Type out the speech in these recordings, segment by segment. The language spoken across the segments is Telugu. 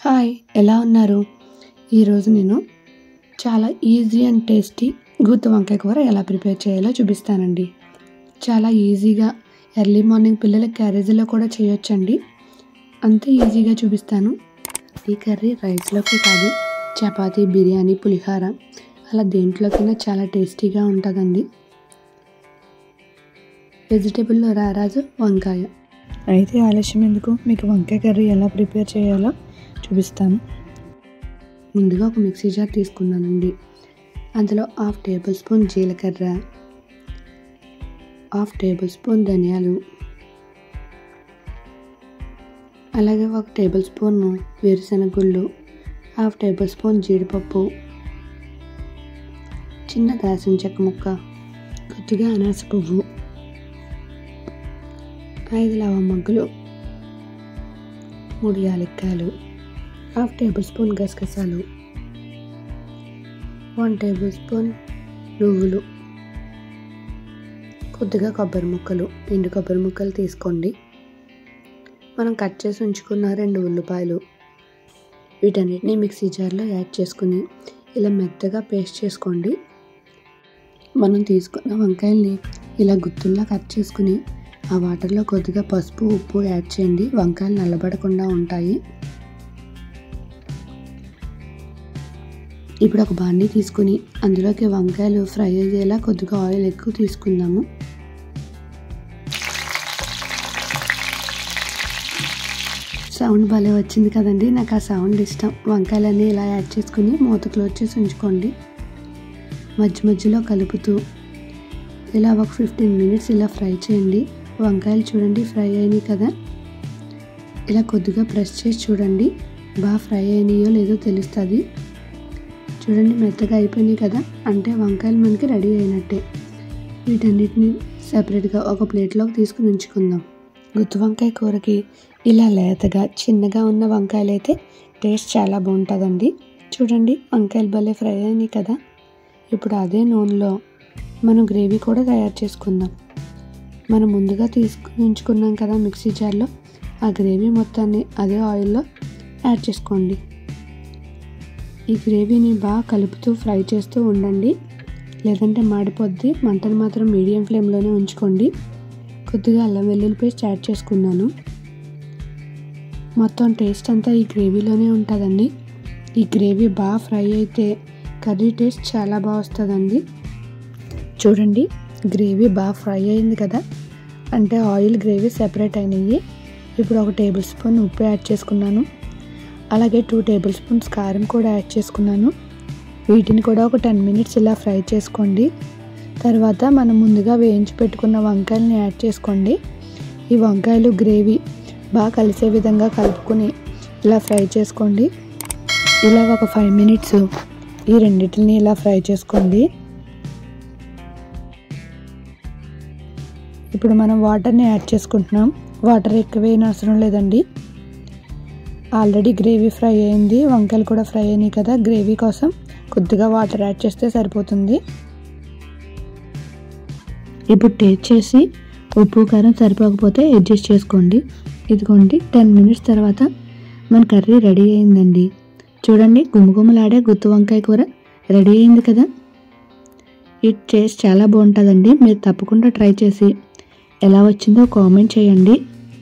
హాయ్, ఎలా ఉన్నారు? ఈరోజు నేను చాలా ఈజీ అండ్ టేస్టీ గుత్తి వంకాయ కూర ఎలా ప్రిపేర్ చేయాలో చూపిస్తానండి. చాలా ఈజీగా ఎర్లీ మార్నింగ్ పిల్లల క్యారేజీలో కూడా చేయొచ్చండి. అంతే ఈజీగా చూపిస్తాను. ఈ కర్రీ రైస్లోకి కాదు, చపాతీ, బిర్యానీ, పులిహోర అలా దేంట్లోకైనా చాలా టేస్టీగా ఉంటుందండి. వెజిటేబుల్లో రారాజు వంకాయ. అయితే ఆలస్యం ఎందుకు, మీకు వంకాయ కర్రీ ఎలా ప్రిపేర్ చేయాలో చూపిస్తాను. ముందుగా ఒక మిక్సీ జార్ తీసుకున్నానండి. అందులో 1/2 టేబుల్ స్పూన్ జీలకర్ర, 1/2 టేబుల్ స్పూన్ ధనియాలు, అలాగే 1 టేబుల్ స్పూన్ వేరుశనగ గుళ్ళు, 1/2 టేబుల్ స్పూన్ జీడిపప్పు, చిన్న దాల్చిన చెక్క ముక్క, కొద్దిగా అనాస పువ్వు, 5 లవంగాలు, 3 యాలక్కాయలు, 1/2 టేబుల్ స్పూన్ గసగసాలు, 1 టేబుల్ స్పూన్ నువ్వులు, కొద్దిగా కొబ్బరి ముక్కలు, ఎండు కొబ్బరి ముక్కలు తీసుకోండి. మనం కట్ చేసి ఉంచుకున్న 2 ఉల్లిపాయలు, వీటన్నిటిని మిక్సీ జార్లో యాడ్ చేసుకుని ఇలా మెత్తగా పేస్ట్ చేసుకోండి. మనం తీసుకున్న వంకాయల్ని ఇలా గుత్తుల్లా కట్ చేసుకుని ఆ వాటర్లో కొద్దిగా పసుపు, ఉప్పు యాడ్ చేయండి. వంకాయలు నల్లబడకుండా ఉంటాయి. ఇప్పుడు ఒక బాండీ తీసుకుని అందులోకి వంకాయలు ఫ్రై అయ్యేలా కొద్దిగా ఆయిల్ ఎక్కువ తీసుకుందాము. సౌండ్ భలే వచ్చింది కదండి, నాకు ఆ సౌండ్ ఇష్టం. వంకాయలన్నీ ఇలా యాడ్ చేసుకుని మూత క్లోజ్ చేసి ఉంచుకోండి. మధ్య మధ్యలో కలుపుతూ ఇలా ఒక 15 మినిట్స్ ఇలా ఫ్రై చేయండి. వంకాయలు చూడండి ఫ్రై అయినాయి కదా, ఇలా కొద్దిగా ప్రెస్ చేసి చూడండి, బాగా ఫ్రై అయినాయో లేదో తెలుస్తుంది. చూడండి మెత్తగా అయిపోయినాయి కదా, అంటే వంకాయలు మనకి రెడీ అయినట్టే. వీటన్నిటిని సపరేట్గా ఒక ప్లేట్లోకి తీసుకుని ఉంచుకుందాం. గుత్తి వంకాయ కూరకి ఇలా లేతగా చిన్నగా ఉన్న వంకాయలు అయితే టేస్ట్ చాలా బాగుంటుందండి. చూడండి వంకాయలు భలే ఫ్రై అయినాయి కదా. ఇప్పుడు అదే నూనెలో మనం గ్రేవీ కూడా తయారు చేసుకుందాం. మనం ముందుగా తీసుకుని ఉంచుకున్నాం కదా మిక్సీ జార్లో, ఆ గ్రేవీ మొత్తాన్ని అదే ఆయిల్లో యాడ్ చేసుకోండి. ఈ గ్రేవీని బాగా కలుపుతూ ఫ్రై చేస్తూ ఉండండి, లేదంటే మాడిపోద్ది. మంటను మాత్రం మీడియం ఫ్లేమ్లోనే ఉంచుకోండి. కొద్దిగా అల్లం వెల్లుల్లి పేస్ట్ యాడ్ చేసుకున్నాను. మొత్తం టేస్ట్ అంతా ఈ గ్రేవీలోనే ఉంటుందండి. ఈ గ్రేవీ బాగా ఫ్రై అయితే కర్రీ టేస్ట్ చాలా బాగా వస్తుందండి. చూడండి గ్రేవీ బాగా ఫ్రై అయింది కదా, అంటే ఆయిల్ గ్రేవీ సెపరేట్ అయినాయి. ఇప్పుడు 1 టేబుల్ స్పూన్ ఉప్పు యాడ్ చేసుకున్నాను. అలాగే 2 టేబుల్ స్పూన్స్ కారం కూడా యాడ్ చేసుకున్నాను. వీటిని కూడా ఒక 10 మినిట్స్ ఇలా ఫ్రై చేసుకోండి. తర్వాత మనం ముందుగా వేయించి పెట్టుకున్న వంకాయలని యాడ్ చేసుకోండి. ఈ వంకాయలు గ్రేవీ బాగా కలిసే విధంగా కలుపుకొని ఇలా ఫ్రై చేసుకోండి. ఇలా ఒక 5 మినిట్స్ ఈ రెండింటిని ఇలా ఫ్రై చేసుకోండి. ఇప్పుడు మనం వాటర్ని యాడ్ చేసుకుంటున్నాం. వాటర్ ఎక్కువేం అవసరం లేదండి, ఆల్రెడీ గ్రేవీ ఫ్రై అయింది, వంకాయలు కూడా ఫ్రై అయినాయి కదా. గ్రేవీ కోసం కొద్దిగా వాటర్ యాడ్ చేస్తే సరిపోతుంది. ఇప్పుడు టేస్ట్ చేసి ఉప్పు కారం సరిపోకపోతే అడ్జస్ట్ చేసుకోండి. ఇదిగోండి 10 మినిట్స్ తర్వాత మన కర్రీ రెడీ అయిందండి. చూడండి గుమగుమలాడే గుత్తి వంకాయ కూర రెడీ అయింది కదా. ఈ టేస్ట్ చాలా బాగుంటుందండి. మీరు తప్పకుండా ట్రై చేసి ఎలా వచ్చిందో కామెంట్ చేయండి.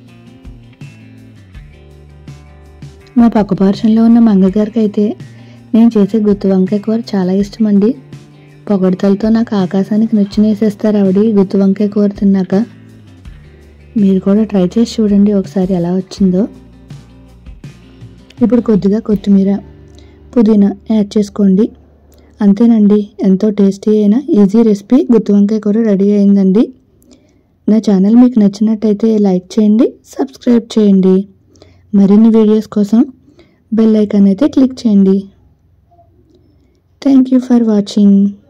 మా పక్క పార్షన్లో ఉన్న మంగగారికి అయితే నేను చేసే గుత్తి వంకాయ కూర చాలా ఇష్టం అండి. పొగడతలతో నాకు ఆకాశానికి నచ్చినేసేస్తారు ఆవిడ గుత్తి వంకాయ కూర తిన్నాక. మీరు కూడా ట్రై చేసి చూడండి ఒకసారి ఎలా వచ్చిందో. ఇప్పుడు కొద్దిగా కొత్తిమీర, పుదీనా యాడ్ చేసుకోండి. అంతేనండి, ఎంతో టేస్టీ అయిన ఈజీ రెసిపీ గుత్తి వంకాయ కూర రెడీ అయిందండి. నా ఛానల్ మీకు నచ్చినట్టయితే లైక్ చేయండి, సబ్స్క్రైబ్ చేయండి. మరిన్ని వీడియోస్ కోసం బెల్ ఐకాన్ అయితే క్లిక్ చేయండి. Thank you for watching.